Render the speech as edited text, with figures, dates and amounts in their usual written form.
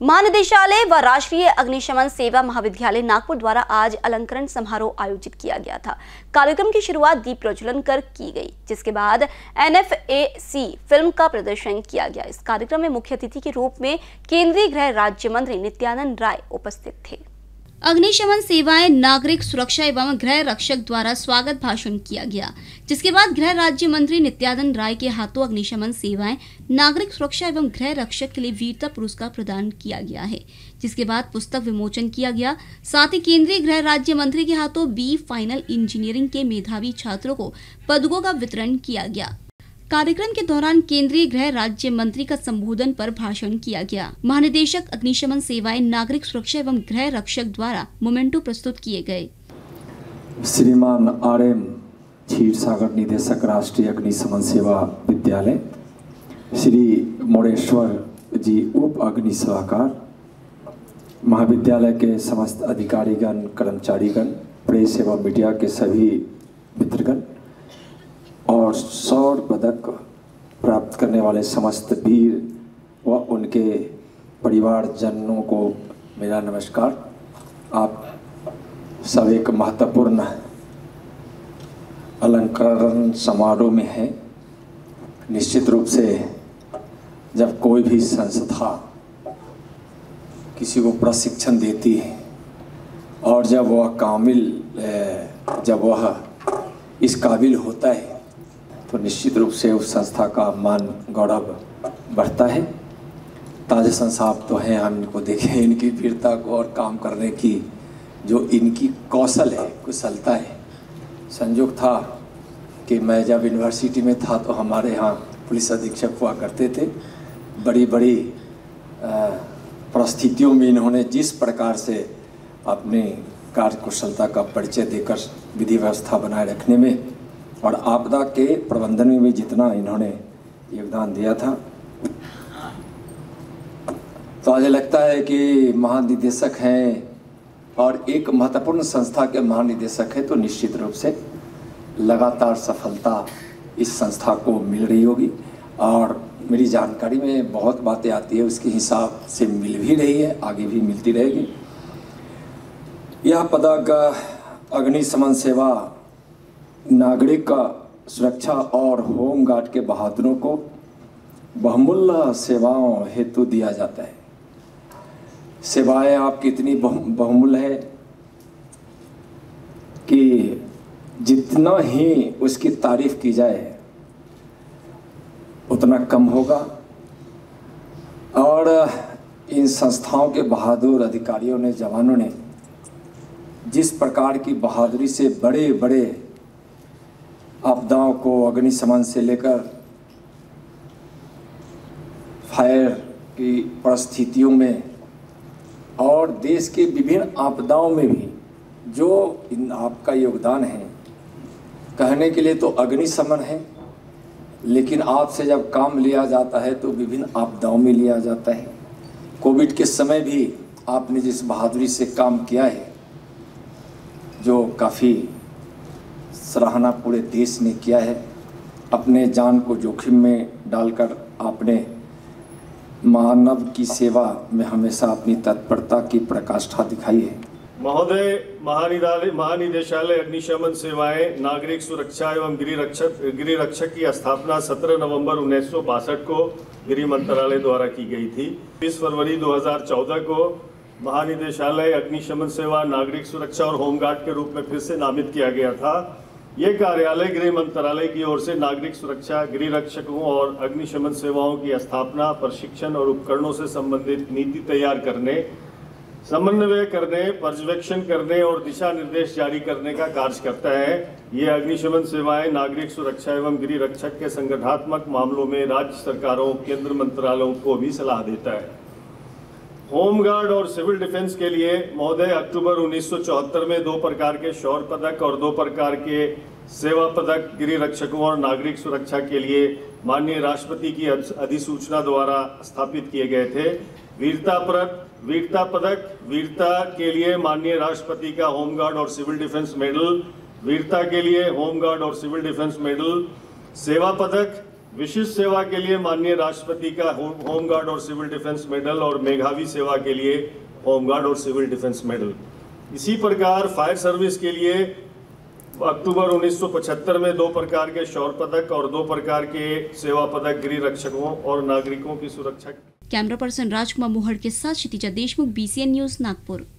महानिदेशालय व राष्ट्रीय अग्निशमन सेवा महाविद्यालय नागपुर द्वारा आज अलंकरण समारोह आयोजित किया गया था। कार्यक्रम की शुरुआत दीप प्रज्वलन कर की गई, जिसके बाद NFAC फिल्म का प्रदर्शन किया गया। इस कार्यक्रम में मुख्य अतिथि के रूप में केंद्रीय गृह राज्य मंत्री नित्यानंद राय उपस्थित थे। अग्निशमन सेवाएं नागरिक सुरक्षा एवं गृह रक्षक द्वारा स्वागत भाषण किया गया, जिसके बाद गृह राज्य मंत्री नित्यानंद राय के हाथों अग्निशमन सेवाएं नागरिक सुरक्षा एवं गृह रक्षक के लिए वीरता पुरस्कार प्रदान किया गया है, जिसके बाद पुस्तक विमोचन किया गया। साथ ही केंद्रीय गृह राज्य मंत्री के हाथों बी फाइनल इंजीनियरिंग के मेधावी छात्रों को पदकों का वितरण किया गया। कार्यक्रम के दौरान केंद्रीय गृह राज्य मंत्री का संबोधन पर भाषण किया गया। महानिदेशक अग्निशमन सेवाएं नागरिक सुरक्षा एवं गृह रक्षक द्वारा मोमेंटो प्रस्तुत किए गए। श्रीमान RM क्षीरसागर निदेशक राष्ट्रीय अग्निशमन सेवा विद्यालय, श्री मोरेश्वर जी उप अग्नि सलाहकार, महाविद्यालय के समस्त अधिकारीगण, कर्मचारीगण, प्रेस एवं मीडिया के सभी मित्रगण और स्वर्ण पदक प्राप्त करने वाले समस्त वीर व उनके परिवारजनों को मेरा नमस्कार। आप सब एक महत्वपूर्ण अलंकरण समारोह में हैं। निश्चित रूप से जब कोई भी संस्था किसी को प्रशिक्षण देती है और जब वह इस काबिल होता है तो निश्चित रूप से उस संस्था का मान गौरव बढ़ता है। ताजसन साहब तो हैं, हम इनको देखें, इनकी वीरता को और काम करने की जो इनकी कौशल है, कुशलता है। संयोग था कि मैं जब यूनिवर्सिटी में था तो हमारे यहाँ पुलिस अधीक्षक हुआ करते थे। बड़ी बड़ी परिस्थितियों में इन्होंने जिस प्रकार से अपनी कार्य कुशलता का परिचय देकर विधि व्यवस्था बनाए रखने में और आपदा के प्रबंधन में भी जितना इन्होंने योगदान दिया था, तो मुझे लगता है कि महानिदेशक हैं और एक महत्वपूर्ण संस्था के महानिदेशक हैं तो निश्चित रूप से लगातार सफलता इस संस्था को मिल रही होगी। और मेरी जानकारी में बहुत बातें आती है, उसके हिसाब से मिल भी रही है, आगे भी मिलती रहेगी। यह पदक अग्निशमन सेवा नागरिक का सुरक्षा और होमगार्ड के बहादुरों को बहुमूल्य सेवाओं हेतु दिया जाता है। सेवाएं आपकी इतनी बहुमूल्य है कि जितना ही उसकी तारीफ की जाए उतना कम होगा। और इन संस्थाओं के बहादुर अधिकारियों ने, जवानों ने जिस प्रकार की बहादुरी से बड़े बड़े आपदाओं को अग्निशमन से लेकर फायर की परिस्थितियों में और देश के विभिन्न आपदाओं में भी जो आपका योगदान है, कहने के लिए तो अग्निशमन है, लेकिन आपसे जब काम लिया जाता है तो विभिन्न आपदाओं में लिया जाता है। कोविड के समय भी आपने जिस बहादुरी से काम किया है, जो काफ़ी सराहना पूरे देश ने किया है, अपने जान को जोखिम में डालकर आपने मानव की सेवा में हमेशा अपनी तत्परता की पराकाष्ठा दिखाई है। महोदय, महानिदेशालय अग्निशमन सेवाएं नागरिक सुरक्षा एवं गृह रक्षक की स्थापना 17 नवंबर 1962 को गृह मंत्रालय द्वारा की गई थी। 20 फरवरी 2014 को महानिदेशालय अग्निशमन सेवा नागरिक सुरक्षा और होमगार्ड के रूप में फिर से नामित किया गया था। ये कार्यालय गृह मंत्रालय की ओर से नागरिक सुरक्षा, गृह रक्षकों और अग्निशमन सेवाओं की स्थापना, प्रशिक्षण और उपकरणों से संबंधित नीति तैयार करने, समन्वय करने, पर्यवेक्षण करने और दिशा निर्देश जारी करने का कार्य करता है। ये अग्निशमन सेवाएं नागरिक सुरक्षा एवं गृह रक्षक के संगठनात्मक मामलों में राज्य सरकारों, केंद्र मंत्रालयों को भी सलाह देता है। होमगार्ड और सिविल डिफेंस के लिए महोदय, अक्टूबर 1974 में 2 प्रकार के शौर्य पदक और 2 प्रकार के सेवा पदक गृह रक्षकों और नागरिक सुरक्षा के लिए माननीय राष्ट्रपति की अधिसूचना द्वारा स्थापित किए गए थे। वीरता पदक, वीरता के लिए माननीय राष्ट्रपति का होमगार्ड और सिविल डिफेंस मेडल, वीरता के लिए होमगार्ड और सिविल डिफेंस मेडल, सेवा पदक, विशिष्ट सेवा के लिए माननीय राष्ट्रपति का होमगार्ड और सिविल डिफेंस मेडल और मेधावी सेवा के लिए होमगार्ड और सिविल डिफेंस मेडल। इसी प्रकार फायर सर्विस के लिए अक्टूबर 1975 में 2 प्रकार के शौर्य पदक और 2 प्रकार के सेवा पदक गृह रक्षकों और नागरिकों की सुरक्षा। कैमरा पर्सन राजकुमार मोहड़ के साथ क्षितिजा देशमुख, BCN न्यूज, नागपुर।